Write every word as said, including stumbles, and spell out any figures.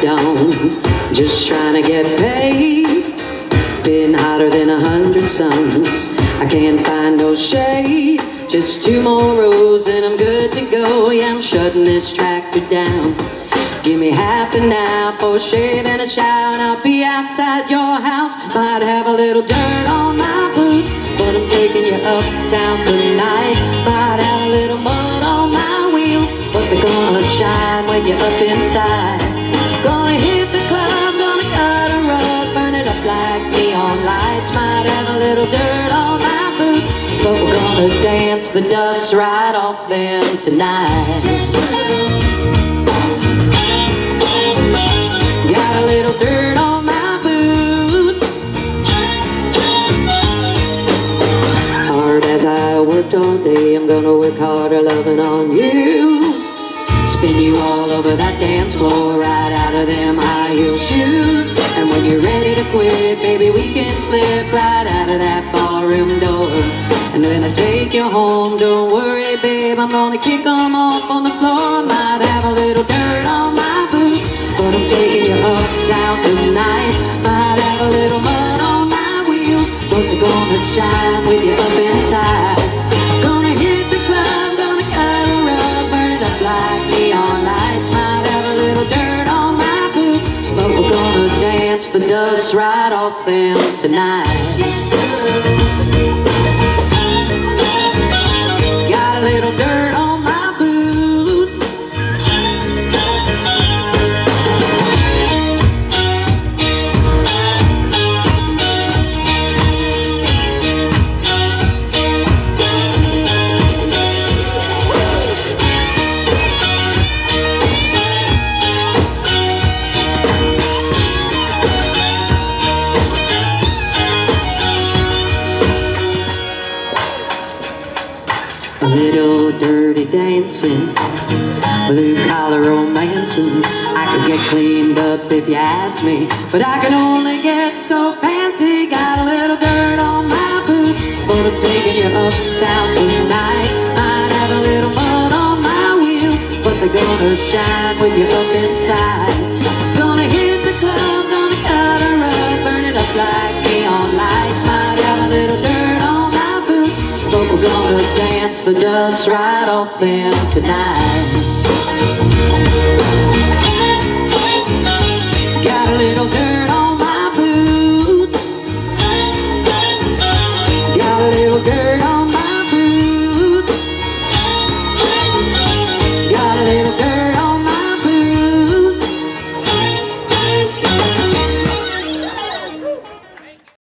dawn, just trying to get paid. Been hotter than a hundred suns, I can't find no shade. Just two more rows and I'm good to go. Yeah, I'm shutting this tractor down. Give me half an hour for a shave and a shower, and I'll be outside your house. Might have a little dirt on my boots, but I'm taking you uptown tonight. Might have a little mud on my wheels, but they're gonna shine when you're up inside. Gonna hit the club, gonna cut a rug, burn it up like neon lights. Might have a little dirt on my boots, but we're gonna dance the dust right off them tonight. Got a little dirt on my boot. Hard as I worked all day, I'm gonna work harder loving on you. Spin you all over that dance floor, right out of them high heel shoes. And when you're ready to quit, baby, we can slip right out of that ballroom door. And when I take you home, don't worry, babe, I'm gonna kick them off on the floor. Might have a little dirt on my boots, but I'm taking you uptown tonight. Might have a little mud on my wheels, but they're gonna shine with you up inside. Gonna hit the club, gonna cut a rug, burn it up like neon lights. Might have a little dirt on my boots, but we're gonna dance the dust right off them tonight. Got a little dirt on my boots. A little dirty dancing, blue collar romancing. I could get cleaned up if you ask me, but I can only get so fancy. Got a little dirt on my boots, but I'm taking you uptown tonight. Might have a little mud on my wheels, but they're gonna shine when you're up inside. Gonna hit the club, gonna cut a rug, burn it up like neon lights. Might have a little dirt on my boots, but we're gonna dance the dust right off them tonight. Got a little dirt